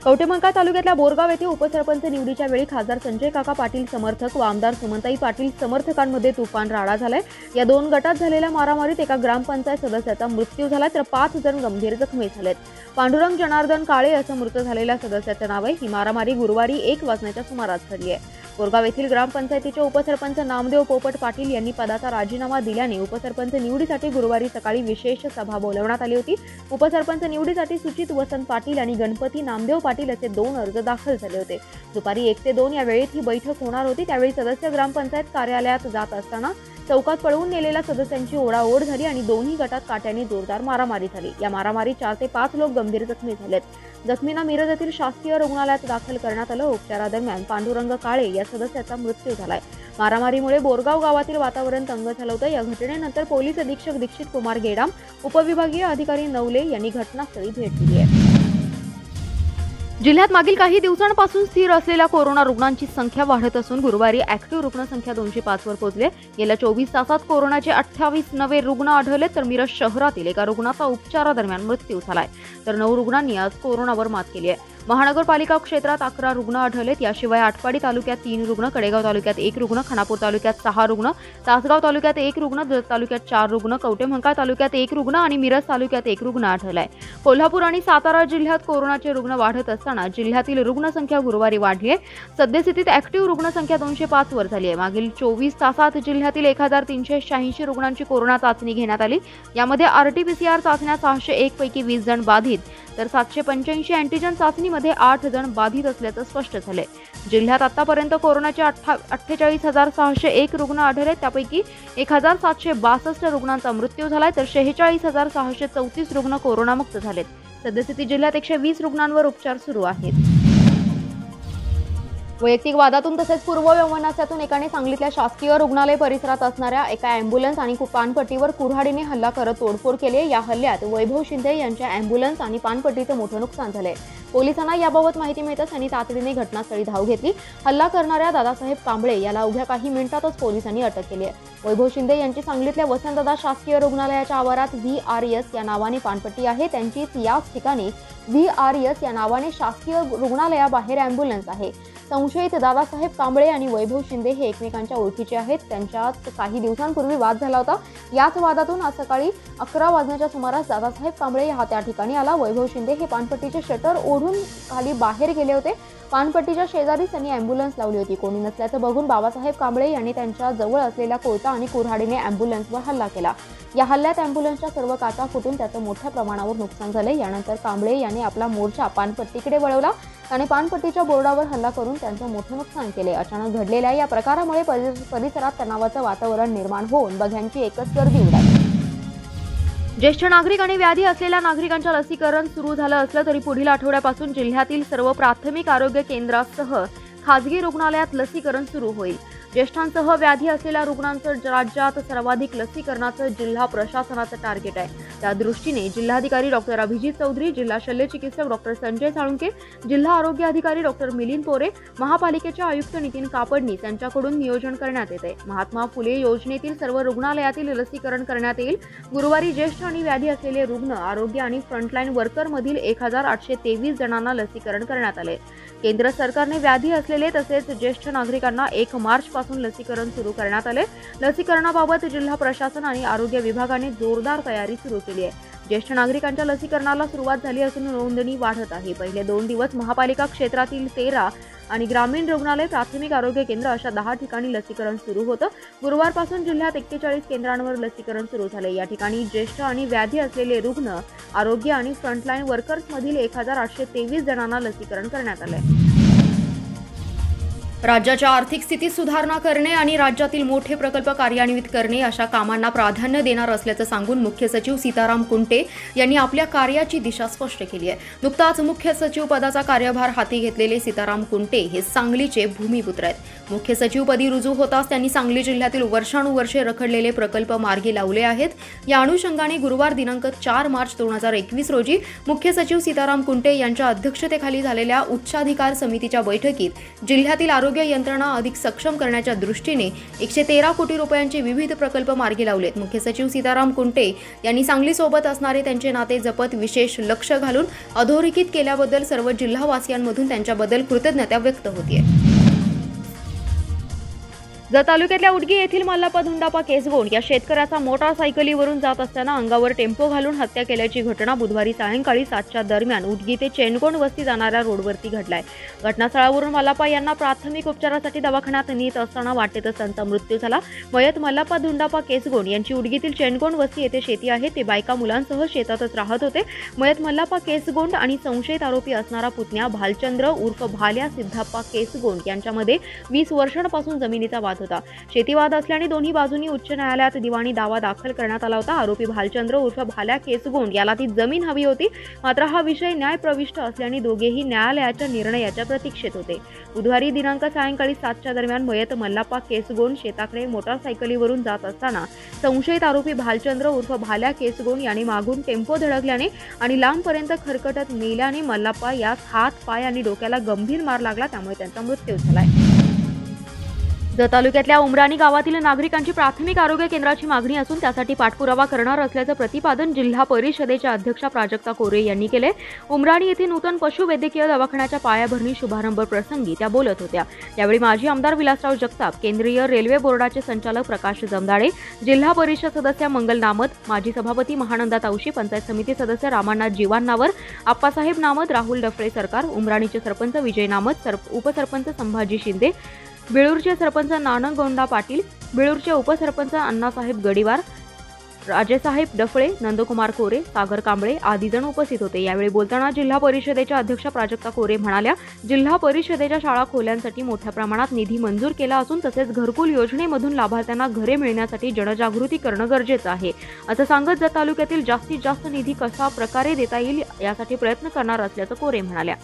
कवठेमंकाळ तालुक्यातल्या बोरगाव येथे उपसरपंच निवडीच्या वेळी खासदार संजय काका पाटील समर्थक व आमदार सुमनताई पाटील समर्थकांमध्ये तुफान राडा झालाय। या दोन गटात झालेल्या मारामारीत एका ग्रामपंचायत सदस्याचा मृत्यू झाला तर 5 जण गंभीर जखमी झालेत। पांडुरंग जनार्दन काळे असं मृत झालेल्या सदस्याचं नाव आहे। ही मारामारी गुरुवारी 1 वाजण्याच्या सुमारास घडली आहे। बोरगाव येथील ग्रामपंचायतीचे उपसरपंच नामदेव पोपट पाटील यांनी पदाचा राजीनामा दिल्याने उपसरपंच निवडीसाठी गुरुवारी सकाळी विशेष सभा बोलावण्यात आली होती। उपसरपंच निवडीसाठी सुचित वसंत पाटील आणि गणपती नामदेव पाटील असे 2 अर्ज दाखल झाले होते। दुपारी 1 ते 2 या वेळेत ही बैठक होणार होती। त्यावेळी सदस्य ग्रामपंचायत कार्यालयात जात असताना चौकात पळवून नेलेल्या सदस्यांची ओढाओढ झाली आणि दोन्ही गटात काट्याने जोरदार मारामारी झाली। या मारामारीत 4 ते 5 लोक गंभीर जखमी झालेत। जखमींना मिरज येथील शासकीय रुग्णालयात दाखल करण्यात आलं। उपचारादरम्यान पांडुरंग काळे या सदस्याचा मृत्यू झालाय। मारामारीमुळे बोरगाव गावातील वातावरण तंग झालं होतं। या घटनेनंतर पोलीस अधीक्षक दीक्षित कुमार गेडाम, उपविभागीय अधिकारी नवले यांनी घटनास्थळी भेट दिली आहे। जिल्ह्यात मागील काही दिवसांपासून स्थिर असलेल्या कोरोना रुग्णांची संख्या वाढत असून गुरुवारी ऍक्टिव्ह रुग्ण संख्या 205 वर पोहोचली। गेल्या 24 तासात कोरोनाचे 28 नवे रुग्ण आढळले तर मिरज शहरातील एका रुग्णाचा उपचारादरम्यान मृत्यू झालाय तर 9 रुग्णांनी आज कोरोनावर मात केली आहे। महानगरपालिका क्षेत्रात 11 रुग्ण आढळलेत। याशिवाय आटपाडी तालुक्यात 3 रुग्ण, कडेगाव तालुक्यात 1 रुग्ण, खानापूर तालुक्यात 6 रुग्ण, तासगाव तालुक्यात 1 रुग्ण, जत तालुक्यात 4 रुग्ण, कवठेमंकाळ तालुक्यात 1 रुग्ण आणि मिरज तालुक्यात 1 रुग्ण आढळलाय। कोल्हापूर आणि सातारा जिल्ह्यात कोरोनाचे रुग्ण वाढत असताना जिल्ह्यातील रुग्णसंख्या गुरुवारी वाढली आहे। सद्यस्थितीत ऍक्टिव्ह रुग्णसंख्या 205 वर झाली आहे। मागील 24 तासात जिल्ह्यातील 1386 रुग्णांची कोरोना चाचणी घेण्यात आली। यामध्ये आरटीपीसीआर चाचण्या 601 पैकी 20 जण बाधित तर 785 अँटीजन चाचणीमध्ये 8 जण बाधित असल्याचं स्पष्ट झालंय। जिल्ह्यात आतापर्यंत कोरोनाचे 48,601 रुग्ण आढळले। त्यापैकी 1,762 रुग्णांचा मृत्यू झालाय तर 46,634 रुग्ण कोरोनामुक्त झालेत। सद्यस्थितीत जिल्ह्यात 120 रुग्णांवर उपचार सुरू आहेत। वैयक्तिक वादातून तसेच पूर्व यौवनास्यातून एकाने सांगलीतल्या शासकीय रुग्णालय परिसरात असणाऱ्या एका अँब्युलन्स आणि पानपट्टीवर कुऱ्हाडीने हल्ला करत तोडफोड केली। या हल्ल्यात वैभव शिंदे यांच्या अँब्युलन्स आणि पानपट्टीचं मोठं नुकसान झालंय। पोलिसांना याबाबत माहिती मिळताच त्यांनी तातडीने घटनास्थळी धाव घेतली। हल्ला करणाऱ्या दादासाहेब कांबळे याला अवघ्या काही मिनिटातच पोलिसांनी अटक केली आहे। वैभव शिंदे यांची सांगलीतल्या वसंतदादा शासकीय रुग्णालयाच्या आवारात VRS या नावाने पानपट्टी आहे। त्यांचीच याच ठिकाणी VRS या नावाने शासकीय रुग्णालयाबाहेर अँब्युलन्स आहे। संशयित दादासाहेब कांबळे आणि वैभव शिंदे हे एकमेकांच्या ओळखीचे आहेत। त्यांच्यात काही दिवसांपूर्वी वाद झाला होता। याच वादातून आज सकाळी 11 वाजण्याच्या सुमारास दादासाहेब कांबळे हा त्या ठिकाणी आला। वैभव शिंदे हे पानपट्टीचे शटर ओढून खाली बाहेर गेले होते। पानपट्टीच्या शेजारीच त्यांनी अँब्युलन्स लावली होती। कोणी नसल्याचं बघून बाबासाहेब कांबळे यांनी त्यांच्या जवळ असलेल्या कोयता आणि कुऱ्हाडीने अँब्युलन्सवर हल्ला केला। या हल्ल्यात अँब्युलन्सच्या सर्व काचा फुटून त्याचं मोठ्या प्रमाणावर नुकसान झाले। यानंतर कांबळे यांनी आपला मोर्चा पानपट्टीकडे वळवला आणि पानपट्टीच्या बोर्डावर हल्ला करून त्यांचं मोठं नुकसान केले। अचानक घडलेल्या या प्रकारामुळे परिसरात तणावाचं वातावरण निर्माण होऊन बघ्यांची एकच गर्दी उडाली। ज्येष्ठ नागरिक आणि व्याधी असलेल्या नागरिकांच्या लसीकरण सुरू झालं असलं तरी पुढील आठवड्यापासून जिल्ह्यातील सर्व प्राथमिक आरोग्य केंद्रासह खासगी रुग्णालयात लसीकरण सुरू होईल। ज्येष्ठांसह व्याधी असलेल्या रुग्णांचं राज्यात सर्वाधिक लसीकरणाचं जिल्हा प्रशासनाचं टार्गेट आहे। त्या दृष्टीने जिल्हाधिकारी डॉक्टर अभिजित चौधरी, जिल्हा शल्य चिकित्सक डॉक्टर संजय साळुंके, जिल्हा आरोग्य अधिकारी डॉक्टर मिलिंद पोरे, महापालिकेचे आयुक्त नितीन कापडनीस यांच्याकडून नियोजन करण्यात येते। महात्मा फुले योजनेतील सर्व रुग्णालयातील लसीकरण करण्यात येईल। गुरुवारी ज्येष्ठ आणि व्याधी असलेले रुग्ण, आरोग्य आणि फ्रंटलाईन वर्कर मधील 1823 जणांना लसीकरण करण्यात आले। केंद्र सरकारने व्याधी असलेले तसेच ज्येष्ठ नागरिकांना 1 मार्च पासून लसीकरण सुरू करण्यात आले। लसीकरणाबाबत जिल्हा प्रशासन आणि आरोग्य विभागाने जोरदार तयारी सुरू केली आहे। ज्येष्ठ नागरिकांच्या लसीकरणाला सुरुवात झाली असून नोंदणी वाढत आहे। पहिले 2 दिवस महापालिका क्षेत्रातील 13 आणि ग्रामीण रुग्णालय, प्राथमिक आरोग्य केंद्र अशा 10 ठिकाणी लसीकरण सुरू होतं। गुरुवारपासून जिल्ह्यात 41 केंद्रांवर लसीकरण सुरू झाले। या ठिकाणी ज्येष्ठ आणि व्याधी असलेले रुग्ण, आरोग्य आणि फ्रंटलाईन वर्कर्स मधील 1823 जणांना लसीकरण करण्यात आले। राज्याच्या आर्थिक स्थितीत सुधारणा करणे आणि राज्यातील मोठे प्रकल्प कार्यान्वित करणे अशा कामांना प्राधान्य देणार असल्याचं सांगून मुख्य सचिव सीताराम कुंटे यांनी आपल्या कार्याची दिशा स्पष्ट केली आहे। नुकताच मुख्य सचिव पदाचा कार्यभार हाती घेतलेले सीताराम कुंटे हे सांगलीचे भूमिपुत्र आहेत। मुख्य सचिवपदी रुजू होताच त्यांनी सांगली जिल्ह्यातील वर्षानुवर्षे रखडलेले प्रकल्प मार्गी लावले आहेत। या अनुषंगाने गुरुवार दिनांक 4 मार्च 2021 रोजी मुख्य सचिव सीताराम कुंटे यांच्या अध्यक्षतेखाली झालेल्या उच्चाधिकार समितीच्या बैठकीत जिल्ह्यातील आरोग्य यंत्रणा अधिक सक्षम करण्याच्या दृष्टीने 113 कोटी रुपयांचे विविध प्रकल्प मार्गी लावलेत। मुख्य सचिव सीताराम कुंटे यांनी सांगली सोबत असणारे त्यांचे नाते जपत विशेष लक्ष घालून अधोरेखित केल्याबद्दल सर्व जिल्हावासियांमधून त्यांच्याबद्दल कृतज्ञता व्यक्त होते। जत तालुक्यातल्या उडगी येथील मल्लाप्पा धुंडाप्पा केसगोंड या शेतकऱ्याचा मोटारसायकलीवरून जात असताना अंगावर टेम्पो घालून हत्या केल्याची घटना बुधवारी सायंकाळी 7च्या दरम्यान उडगी ते चेनगोंड वस्ती जाणाऱ्या रोडवरती घडलाय। घटनास्थळावरून मल्लाप्पा यांना प्राथमिक उपचारासाठी दवाखान्यात नेत असताना वाटेतच त्यांचा मृत्यू झाला। मयत मल्लाप्पा धुंडाप्पा केसगोंड यांची उडगीतील चेनगोंड वस्ती येथे शेती आहे। ते बायका मुलांसह शेतातच राहत होते। मयत मल्लाप्पा केसगोंड आणि संशयित आरोपी असणारा पुतण्या भालचंद्र उर्फ भाल्या सिद्धप्पा केसगोंड यांच्यामध्ये 20 वर्षांपासून जमिनीचा वाद होता। शेतीवाद असल्याने दोन्ही बाजूंनी उच्च न्यायालयात दिवाणी दावा दाखल करण्यात आला होता। आरोपी भालचंद्र उर्फ भाल्या केसगोंड याला ती जमीन हवी होती, मात्र हा विषय न्यायप्रविष्ट असल्याने दोघेही न्यायालयाच्या निर्णयाच्या प्रतीक्षेत होते। बुधवारी दिनांक सायंकाळी 7च्या दरम्यान मयत मल्लाप्पा केसगोंड शेताकडे मोटारसायकलीवरून जात असताना संशयित आरोपी भालचंद्र उर्फ भाल्या केसगोंड यांनी मागून टेम्पो धडकल्याने आणि लांबपर्यंत खरकटत नेल्याने मल्लाप्पा यास हात, पाय आणि डोक्याला गंभीर मार लागला, त्यामुळे त्यांचा मृत्यू झालाय। जत तालुक्यातल्या उमराणी गावातील नागरिकांची प्राथमिक आरोग्य केंद्राची मागणी असून त्यासाठी पाठपुरावा करणार असल्याचं प्रतिपादन जिल्हा परिषदेच्या अध्यक्षा प्राजक्ता कोरे यांनी केले। उमराणी येथे नूतन पशुवैद्यकीय दवाखान्याच्या पायाभरणी शुभारंभ प्रसंगी त्या बोलत होत्या। यावेळी माजी आमदार विलासराव जगताप, केंद्रीय रेल्वे बोर्डाचे संचालक प्रकाश जमदाडे, जिल्हा परिषद सदस्य मंगल नामद, माजी सभापती महानंदा तावशी, पंचायत समिती सदस्य रामानाथ जीवांनावर, आप्पासाहेब नामद, राहुल डफळे सरकार, उमराणीचे सरपंच विजय नामद, उपसरपंच संभाजी शिंदे, बेळूरचे सरपंच नानगोंडा पाटील, बेळूरचे उपसरपंच अण्णासाहेब गडीवार, राजेसाहेब डफळे, नंदकुमार कोरे, सागर कांबळे आदी जण उपस्थित होते। यावेळी बोलताना जिल्हा परिषदेच्या अध्यक्षा प्राजक्ता कोरे म्हणाल्या, जिल्हा परिषदेच्या शाळा खोल्यांसाठी मोठ्या प्रमाणात निधी मंजूर केला असून तसेच घरकुल योजनेमधून लाभार्थ्यांना घरे मिळण्यासाठी जनजागृती करणं गरजेचं आहे, असं सांगत जत तालुक्यातील जास्तीत जास्त निधी कशा प्रकारे देता येईल यासाठी प्रयत्न करणार असल्याचं कोरे म्हणाल्या।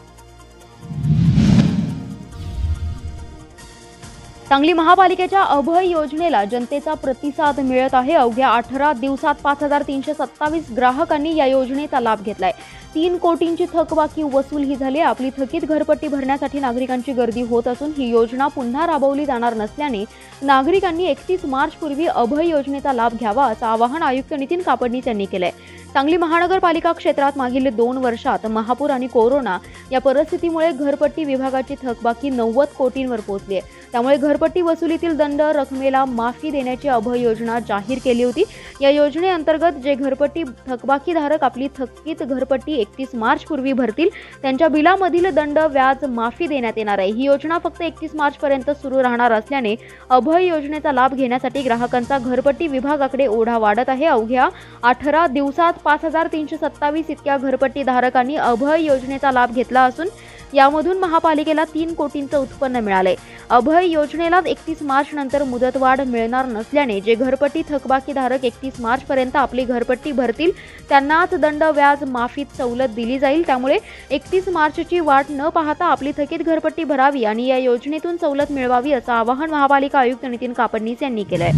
सांगली महापालिकेच्या अभय योजनेला जनतेचा प्रतिसाद मिळत आहे। अवघ्या 18 दिवसात 5327 ग्राहकांनी या योजनेचा लाभ घेतलाय। 3 कोटींची थकबाकी वसूल झाली। आपली थकीत घरपट्टी भरण्यासाठी नागरिकांची गर्दी होत असून ही योजना पुन्हा राबवली जाणार नसल्याने नागरिकांनी 31 मार्च पूर्वी अभय योजनेचा लाभ घ्यावा असं आवाहन आयुक्त नितीन कापडनीस यांनी केलंय। सांगली महानगरपालिका क्षेत्रात मागील 2 वर्षात महापूर आणि कोरोना या परिस्थितीमुळे घरपट्टी विभागाची थकबाकी 90 कोटींवर पोहोचली आहे। त्यामुळे घरपट्टी वसुलीतील दंड रकमेला माफी देण्याची अभय योजना जाहीर केली होती। या योजनेअंतर्गत जे घरपट्टी थकबाकीधारक आपली थकीत घरपट्टी 31 मार्च पूर्वी भरतील त्यांच्या बिलामधील दंड व्याज माफी देण्यात येणार आहे। ही योजना फक्त 31 मार्च पर्यंत सुरू राहणार असल्याने अभय योजनेचा लाभ घेण्यासाठी ग्राहकांचा घरपट्टी विभागाकडे ओढा वाढत आहे। अवघ्या 18 दिवसात 5327 इतक्या घरपट्टी धारकांनी अभय योजनेचा लाभ घेतला असून यामधून महापालिकेला 3 कोटींचं उत्पन्न मिळाले। अभय योजनेला 31 मार्च नंतर मुदतवाढ मिळणार नसल्याने जे घरपट्टी थकबाकीधारक 31 मार्च पर्यंत आपली घरपट्टी भरतील त्यांनाच दंड व्याज माफीत सवलत दिली जाईल। त्यामुळे 31 मार्चची वाट न पाहता आपली थकीत घरपट्टी भरावी आणि या योजनेतून सवलत मिळवावी असं आवाहन महापालिका आयुक्त नितीन कापडनीस यांनी केलंय।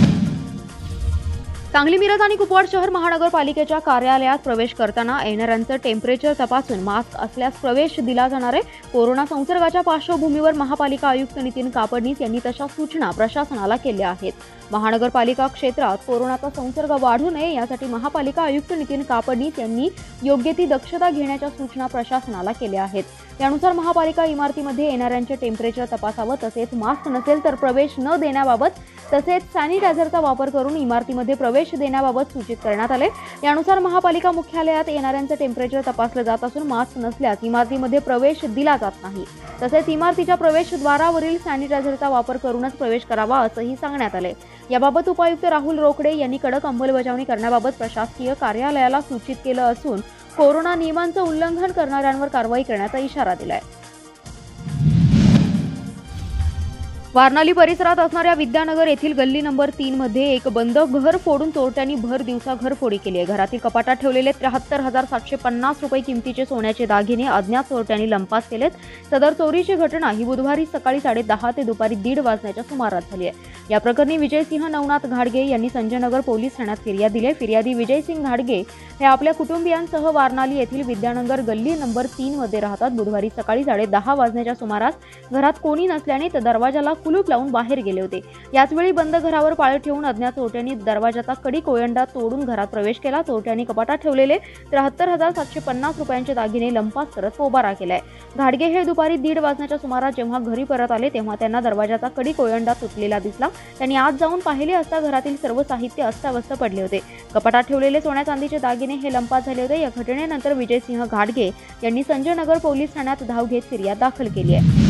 सांगली, मिरज आणि कुपवाड शहर महानगरपालिकेच्या कार्यालयात प्रवेश करताना येणाऱ्यांचं टेम्परेचर तपासून मास्क असल्यास प्रवेश दिला जाणार आहे। कोरोना संसर्गाच्या पार्श्वभूमीवर महापालिका आयुक्त नितीन कापडनीस यांनी तशा सूचना प्रशासनाला केल्या आहेत। महानगरपालिका क्षेत्रात कोरोनाचा संसर्ग वाढू नये यासाठी महापालिका आयुक्त नितीन कापडनीस यांनी योग्य ती दक्षता घेण्याच्या सूचना प्रशासनाला केल्या आहेत। त्यानुसार महापालिका इमारतीमध्ये येणाऱ्यांचे टेम्परेचर तपासावं, तसेच मास्क नसेल तर प्रवेश न देण्याबाबत तसेच सॅनिटायझरचा वापर करून इमारतीमध्ये प्रवेश देण्याबाबत सूचित करण्यात आले। यानुसार महापालिका मुख्यालयात येणाऱ्यांचे टेम्परेचर तपासले जात असून मास्क नसल्यास इमारतीमध्ये प्रवेश दिला जात नाही। तसेच इमारतीच्या प्रवेशद्वारावरील सॅनिटायझरचा वापर करूनच प्रवेश करावा असंही सांगण्यात आले। याबाबत उपायुक्त राहुल रोकडे यांनी कडक अंमलबजावणी करण्याबाबत प्रशासकीय कार्यालयाला सूचित केलं असून कोरोना नियमांचं उल्लंघन करणाऱ्यांवर कारवाई करण्याचा इशारा दिलाय। वारणाली परिसरात असणाऱ्या विद्यानगर येथील गल्ली नंबर 3 मध्ये एक बंद घर फोडून चोरट्यांनी भर दिवसा घरफोडी केली आहे। घरातील कपाटात ठेवलेले 73,750 रुपये किमतीचे सोन्याचे दागिने अज्ञात चोरट्यांनी लंपास केलेत। सदर चोरीची घटना ही बुधवारी सकाळी 10:30 ते दुपारी 1:30 वाजण्याच्या सुमारास झाली आहे। या प्रकरणी विजयसिंह नवनाथ घाडगे यांनी संजयनगर पोलीस ठाण्यात फिर्याद दिली आहे। फिर्यादी विजयसिंह घाडगे हे आपल्या कुटुंबियांसह वारणाली येथील विद्यानगर गल्ली नंबर 3 मध्ये राहतात। बुधवारी सकाळी 10:30 वाजण्याच्या सुमारास घरात कोणी नसल्याने दरवाजाला कुलूप लावून बाहेर गेले होते। याचवेळी बंद घरावर पाळत ठेवून अज्ञात चोरट्यांनी दरवाजाचा कडी कोयंडा तोडून घरात प्रवेश केला। चोरट्यांनी कपाटात ठेवलेले 73,750 रुपयांचे दागिने लंपास करत पोबारा केलाय। घाडगे हे दुपारी 1:30 वाजण्याच्या सुमारास जेव्हा घरी परत आले तेव्हा त्यांना दरवाजाचा कडी कोयंडा तुटलेला दिसला। त्यांनी आत जाऊन पाहिले असता घरातील सर्व साहित्य अस्ताव्यस्त पडले होते। कपाटात ठेवलेले सोन्या चांदीचे दागिने हे लंपास झाले होते। या घटनेनंतर विजयसिंह घाडगे यांनी संजयनगर पोलीस ठाण्यात धाव घेत फिर्याद दाखल केली आहे।